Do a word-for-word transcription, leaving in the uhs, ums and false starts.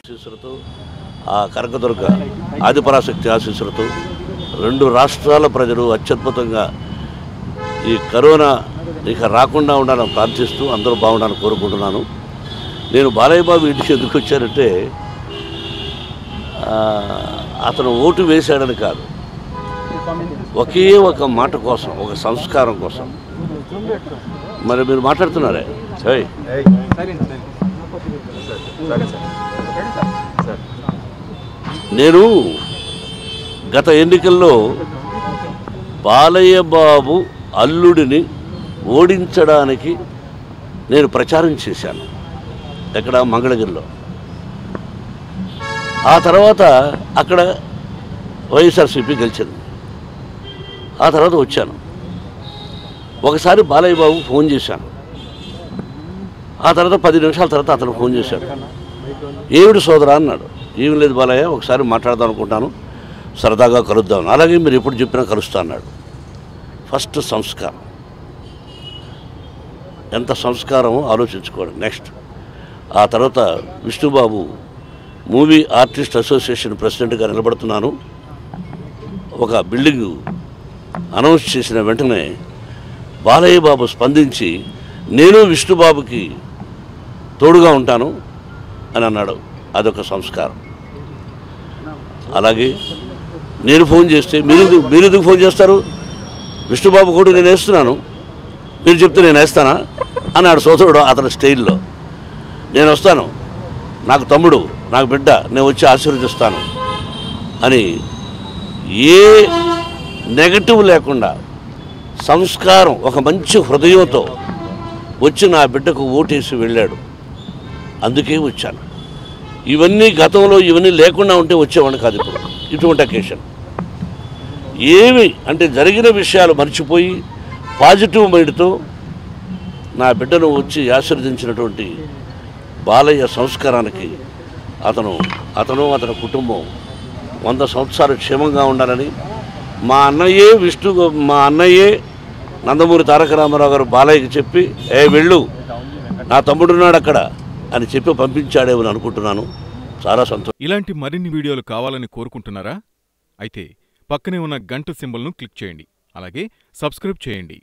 ఆశీస్సులతో ఆ కనకదుర్గ ఆదిపరాశక్తి ఆశీస్సులతో రెండు రాష్ట్రాల ప్రజలు అత్యద్భుతంగా ఈ కరోనా ఇక రాకుండా ఉండాలని ప్రార్థిస్తూ అందరూ బాగుండాలని కోరుకుంటున్నాను. నేను బాలయ్య బాబు ఇంటికి ఎందుకు వచ్చానంటే అతను ఓటు వేశాడని కాదు, ఒకే ఒక మాట కోసం, ఒక సంస్కారం కోసం. మరి మీరు మాట్లాడుతున్నారే నేను గత ఎన్నికల్లో బాలయ్య బాబు అల్లుడిని ఓడించడానికి నేను ప్రచారం చేశాను ఎక్కడ మంగళగిరిలో. ఆ తర్వాత అక్కడ వైఎస్ఆర్సీపీ గెలిచింది. ఆ తర్వాత వచ్చాను. ఒకసారి బాలయ్య బాబు ఫోన్ చేశాను. ఆ తర్వాత పది నిమిషాల తర్వాత అతను ఫోన్ చేశాడు. ఏమిటి సోదరా అన్నాడు. ఏమి లేదు బాలయ్య, ఒకసారి మాట్లాడదాం అనుకుంటాను, సరదాగా కలుద్దాం. అలాగే మీరు ఎప్పుడు చెప్పినా కలుస్తా అన్నాడు. ఫస్ట్ సంస్కారం, ఎంత సంస్కారమో ఆలోచించుకోండి. నెక్స్ట్ ఆ తర్వాత విష్ణుబాబు మూవీ ఆర్టిస్ట్ అసోసియేషన్ ప్రెసిడెంట్గా నిలబడుతున్నాను. ఒక బిల్డింగు అనౌన్స్ చేసిన వెంటనే బాలయ్య బాబు స్పందించి నేను విష్ణుబాబుకి తోడుగా ఉంటాను అని అన్నాడు. అదొక సంస్కారం. అలాగే నేను ఫోన్ చేస్తే మీరు మీరు ఎందుకు ఫోన్ చేస్తారు, విష్ణుబాబు కూడా నేను వేస్తున్నాను, మీరు చెప్తే నేను వేస్తానా అన్నాడు సోదరుడు అతని స్టైల్లో. నేను వస్తాను, నాకు తమ్ముడు, నాకు బిడ్డ, నేను వచ్చి ఆశీర్వదిస్తాను అని ఏ నెగటివ్ లేకుండా సంస్కారం, ఒక మంచి హృదయంతో వచ్చి నా బిడ్డకు ఓటేసి వెళ్ళాడు. అందుకే వచ్చాను. ఇవన్నీ గతంలో ఇవన్నీ లేకుండా ఉంటే వచ్చేవాడిని కాదు. ఇప్పుడు ఇటువంటి అకేషన్ ఏమి అంటే జరిగిన విషయాలు మర్చిపోయి పాజిటివ్ మైండ్తో నా బిడ్డను వచ్చి ఆశీర్వదించినటువంటి బాలయ్య సంస్కారానికి అతను అతను అతని కుటుంబం వంద సంవత్సరాలు క్షేమంగా ఉండాలని మా అన్నయ్యే విష్ణు మా అన్నయ్యే నందమూరి తారక రామారావు గారు బాలయ్యకి చెప్పి ఏ వెళ్ళు, నా తమ్ముడున్నాడు అక్కడ అని చెప్పి పంపించాడేమని అనుకుంటున్నాను. చాలా సంతోషం. ఇలాంటి మరిన్ని వీడియోలు కావాలని కోరుకుంటున్నారా? అయితే పక్కనే ఉన్న గంట సింబల్ను క్లిక్ చేయండి. అలాగే సబ్స్క్రైబ్ చేయండి.